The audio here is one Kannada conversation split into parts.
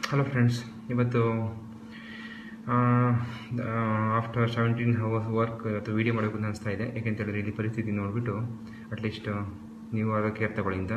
ಹಲೋ ಫ್ರೆಂಡ್ಸ್, ಇವತ್ತು ಆಫ್ಟರ್ 17 hours ವರ್ಕ್ ಇವತ್ತು ವೀಡಿಯೋ ಮಾಡಬೇಕು ಅಂತ ಅನಿಸ್ತಾ ಇದೆ. ಯಾಕೆಂತ ಹೇಳಿದ್ರೆ ಇಲ್ಲಿ ಪರಿಸ್ಥಿತಿ ನೋಡಿಬಿಟ್ಟು ಅಟ್ಲೀಸ್ಟ್ ನೀವು ಅದರ ಕೇರ್ ತಗೊಳ್ಳಿಂದ.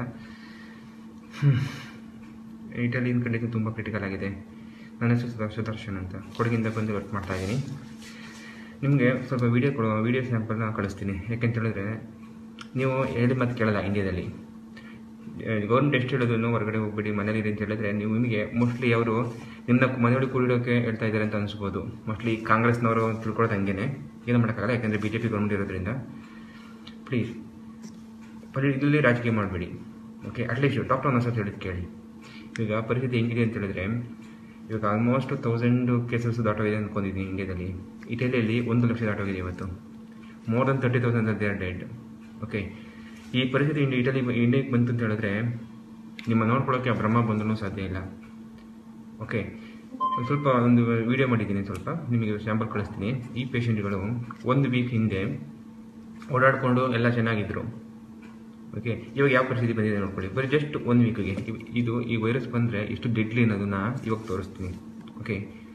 ಇಟಾಲಿಯನ್ ಕಂಡೀಷನ್ ತುಂಬ ಕ್ರಿಟಿಕಲ್ ಆಗಿದೆ. ನನ್ನ ಹೆಸರು ಸುದರ್ಶನ್ ಅಂತ ಕೊಡಗಿಂದ ಬಂದು ವರ್ಕ್ ಮಾಡ್ತಾಯಿದ್ದೀನಿ. ನಿಮಗೆ ಸ್ವಲ್ಪ ವೀಡಿಯೋ ಸ್ಯಾಂಪಲ್ನ ಕಳಿಸ್ತೀನಿ. ಯಾಕೆಂತ ಹೇಳಿದ್ರೆ ನೀವು ಹೇಳಿ ಮತ್ತೆ ಕೇಳಲ್ಲ. ಇಂಡಿಯಾದಲ್ಲಿ ಗೌರ್ಮೆಂಟ್ ಎಷ್ಟು ಹೇಳೋದನ್ನು ಹೊರಗಡೆ ಹೋಗ್ಬಿಡಿ, ಮನೇಲಿ ಅಂತ ಹೇಳಿದ್ರೆ ನಿಮಗೆ ಮೋಸ್ಟ್ಲಿ ಅವರು ನಿಮ್ಮನ್ನ ಮನೆಯೊಳಗೆ ಕೂಡಿಡೋಕ್ಕೆ ಹೇಳ್ತಾ ಇದ್ದಾರೆ ಅಂತ ಅನಿಸ್ಬೋದು. ಮೋಸ್ಟ್ಲಿ ಕಾಂಗ್ರೆಸ್ನವರು ತಿಳ್ಕೊಳ್ಳೋದು ಹಂಗೇನೆ, ಏನೂ ಮಾಡೋಕ್ಕಾಗಲ್ಲ. ಯಾಕೆಂದರೆ BJP ಗೌರ್ಮೆಂಟ್ ಇರೋದ್ರಿಂದ ಪ್ಲೀಸ್ ಇದರಲ್ಲಿ ರಾಜಕೀಯ ಮಾಡಬೇಡಿ. ಓಕೆ, ಅಟ್ಲೀಸ್ಟ್ ಡಾಕ್ಟರ್ ಅನ್ನೋ ಹೇಳಿದ್ ಕೇಳಿ. ಈಗ ಪರಿಸ್ಥಿತಿ ಹೆಂಗಿದೆ ಅಂತ ಹೇಳಿದ್ರೆ ಇವಾಗ ಆಲ್ಮೋಸ್ಟ್ 1000 ಕೇಸಸ್ ದಾಟೋಗಿದೆ ಅಂದ್ಕೊಂಡಿದ್ದೀನಿ ಇಂಡಿಯಾದಲ್ಲಿ. ಇಟಲಿಯಲ್ಲಿ 1 ಲಕ್ಷ ದಾಟೋಗಿದೆ ಇವತ್ತು. More than 30,000 they are dead. Okay, ಈ ಪರಿಸ್ಥಿತಿ ಇಂಡಿಯಾಗೆ ಬಂತು ಅಂತ ಹೇಳಿದ್ರೆ ನಿಮ್ಮ ನೋಡ್ಕೊಳ್ಳೋಕ್ಕೆ ಬ್ರಹ್ಮ ಬಂದರೂ ಸಾಧ್ಯ ಇಲ್ಲ. ಓಕೆ, ಒಂದು ವಿಡಿಯೋ ಮಾಡಿದ್ದೀನಿ, ಸ್ವಲ್ಪ ನಿಮಗೆ ಸ್ಯಾಂಪಲ್ ಕಳಿಸ್ತೀನಿ. ಈ ಪೇಷಂಟ್ಗಳು 1 ವೀಕ್ ಹಿಂದೆ ಓಡಾಡಿಕೊಂಡು ಎಲ್ಲ ಚೆನ್ನಾಗಿದ್ದರು. ಓಕೆ, ಇವಾಗ ಯಾವ ಪರಿಸ್ಥಿತಿ ಬಂದಿದೆ ನೋಡ್ಕೊಳ್ಳಿ. ಬರೀ ಜಸ್ಟ್ 1 ವೀಕಿಗೆ ಈ ವೈರಸ್ ಬಂದರೆ ಎಷ್ಟು ಡೆಡ್ಲಿ ಅನ್ನೋದನ್ನು ಇವಾಗ ತೋರಿಸ್ತೀನಿ. ಓಕೆ,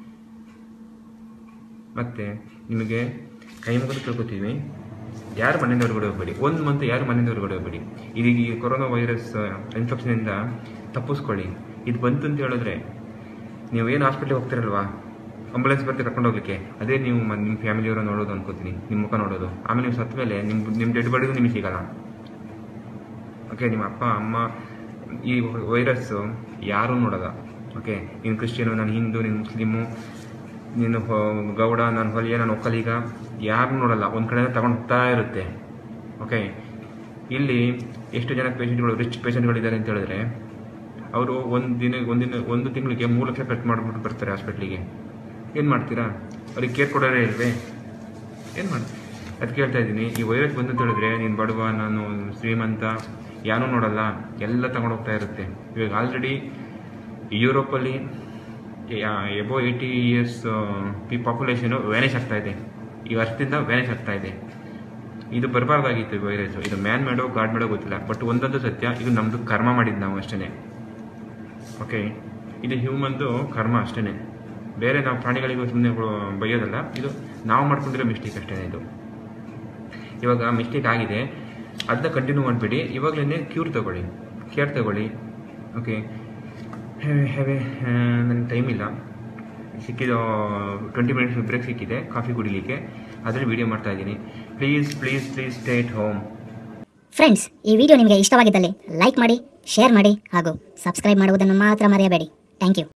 ಮತ್ತು ನಿಮಗೆ ಕೈ ಮುಗಿದು ತಿಳ್ಕೊತೀವಿ, ಯಾರು ಮನೆಯಿಂದ ಹೊರಗಡೆ ಹೋಗಬೇಡಿ. 1 ಮಂತ್ ಯಾರು ಮನೆಯಿಂದ ಹೊರಗಡೆ ಹೋಗಬೇಡಿ. ಇದೀಗ ಈ ಕೊರೋನಾ ವೈರಸ್ ಇನ್ಫೆಕ್ಷನಿಂದ ತಪ್ಪಿಸ್ಕೊಳ್ಳಿ. ಇದು ಬಂತು ಅಂತ ಹೇಳಿದ್ರೆ ನೀವೇನು ಹಾಸ್ಪಿಟ್ಲಿಗೆ ಹೋಗ್ತಿರಲ್ವಾ, ಆಂಬುಲೆನ್ಸ್ ಬರ್ತೆ ಕರ್ಕೊಂಡು ಹೋಗ್ಲಿಕ್ಕೆ, ಅದೇ ನೀವು ನಿಮ್ಮ ಫ್ಯಾಮಿಲಿಯವರ ನೋಡೋದು ಅನ್ಕೋತೀನಿ, ನಿಮ್ಮ ಮುಖ ನೋಡೋದು. ಆಮೇಲೆ ನೀವು ಸತ್ತ ಮೇಲೆ ನಿಮ್ಮ ಡೆಡ್ ಬಾಡಿಗೂ ನಿಮಗೆ ಸಿಗಲ್ಲ. ಓಕೆ, ನಿಮ್ಮ ಅಪ್ಪ ಅಮ್ಮ ಈ ವೈರಸ್ಸು ಯಾರೂ ನೋಡೋಲ್ಲ. ಓಕೆ, ನೀನು ಕ್ರಿಶ್ಚಿಯನು, ನಾನು ಹಿಂದೂ, ನೀನು ಮುಸ್ಲಿಮು, ನೀನು ಗೌಡ, ನಾನು ಹೊಲಿಯ, ನಾನು ಒಕ್ಕಲಿಗ, ಯಾರು ನೋಡಲ್ಲ. ಒಂದು ಕಡೆ ತಗೊಂಡು ಹೋಗ್ತಾ ಇರುತ್ತೆ. ಓಕೆ, ಇಲ್ಲಿ ಎಷ್ಟು ಜನ ರಿಚ್ ಪೇಷಂಟ್ಗಳಿದ್ದಾರೆ ಅಂತ ಹೇಳಿದ್ರೆ ಅವರು ಒಂದು ತಿಂಗಳಿಗೆ 3 ಲಕ್ಷ ಖರ್ಚು ಮಾಡಿಬಿಟ್ಟು ಬರ್ತಾರೆ ಹಾಸ್ಪಿಟ್ಲಿಗೆ. ಏನು ಮಾಡ್ತೀರಾ? ಅವ್ರಿಗೆ ಕೇರ್ ಕೊಡೋರೇ ಇಲ್ವೇ? ಏನು ಮಾಡ್ತೀವಿ? ಅದಕ್ಕೆ ಹೇಳ್ತಾ ಇದ್ದೀನಿ, ಈ ವೈರಸ್ ಬಂದು ಅಂತ ಹೇಳಿದ್ರೆ ನೀನು ಬಡವ, ನಾನು ಶ್ರೀಮಂತ, ಯಾರೂ ನೋಡಲ್ಲ, ಎಲ್ಲ ತಗೊಂಡು ಹೋಗ್ತಾ ಇರುತ್ತೆ. ಇವಾಗ ಆಲ್ರೆಡಿ ಯುರೋಪಲ್ಲಿ ಎಬೋ 80 years ಪಾಪ್ಯುಲೇಷನು ವ್ಯಾನಿಷ್ ಆಗ್ತಾ ಇದೆ. ಈ ವರ್ಷದಿಂದ ವ್ಯಾನಿಷ್ ಆಗ್ತಾ ಇದೆ. ಇದು ಬರಬಾರ್ದಾಗಿತ್ತು ವೈರಸ್ಸು. ಇದು ಮ್ಯಾನ್ ಮೇಡೋ ಗಾಡ್ ಮೇಡೋ ಗೊತ್ತಿಲ್ಲ, ಬಟ್ ಒಂದಂತೂ ಸತ್ಯ, ಇದು ನಮ್ಮದು ಕರ್ಮ ಮಾಡಿದ್ದು ನಾವು ಅಷ್ಟೇ. ಓಕೆ, ಇದು ಹ್ಯೂಮನ್ದು ಕರ್ಮ ಅಷ್ಟೇ. ಬೇರೆ ನಾವು ಪ್ರಾಣಿಗಳಿಗೂ ಸುಮ್ಮನೆ ಬೈಯೋದಲ್ಲ, ಇದು ನಾವು ಮಾಡ್ಕೊಂಡಿರೋ ಮಿಸ್ಟೇಕ್ ಅಷ್ಟೇ. ಇದು ಇವಾಗ ಮಿಸ್ಟೇಕ್ ಆಗಿದೆ, ಅದನ್ನ ಕಂಟಿನ್ಯೂ ಮಾಡಿಬಿಡಿ. ಇವಾಗಲೇ ಕೇರ್ ತಗೊಳ್ಳಿ. ಓಕೆ, ನನಗೆ ಟೈಮ್ ಇಲ್ಲ, ಸಿಕ್ಕಿದ್ದು 20 minutes ಬ್ರೇಕ್ ಸಿಕ್ಕಿದೆ ಕಾಫಿ ಕುಡಿಲಿಕ್ಕೆ, ಅದರಲ್ಲಿ ವಿಡಿಯೋ ಮಾಡ್ತಾ ಇದ್ದೀನಿ. Please stay at home. Friends, ಈ ವಿಡಿಯೋ ನಿಮಗೆ ಇಷ್ಟವಾಗಿದ್ದಲ್ಲಿ ಲೈಕ್ ಮಾಡಿ, ಶೇರ್ ಮಾಡಿ ಹಾಗೂ ಸಬ್ಸ್ಕ್ರೈಬ್ ಮಾಡುವುದನ್ನು ಮಾತ್ರ ಮರೆಯಬೇಡಿ. Thank you.